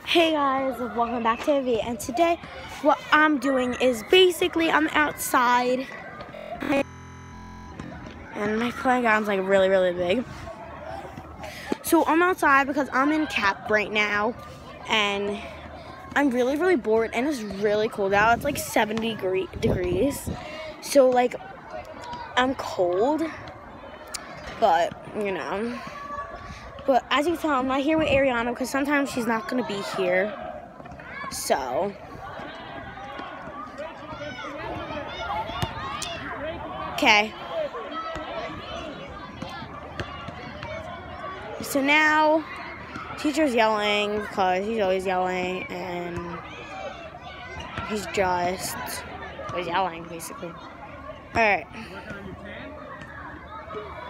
Hey guys, welcome back to the and today what I'm doing is basically I'm outside and my playground's like really big. So I'm outside because I'm in Cap right now and I'm really bored and it's really cold out. It's like 70 degrees. So like I'm cold, but you know. But as you can tell, I'm not here with Ariana because sometimes she's not going to be here. So, okay. So now, teacher's yelling because he's always yelling and he's just yelling basically. Alright.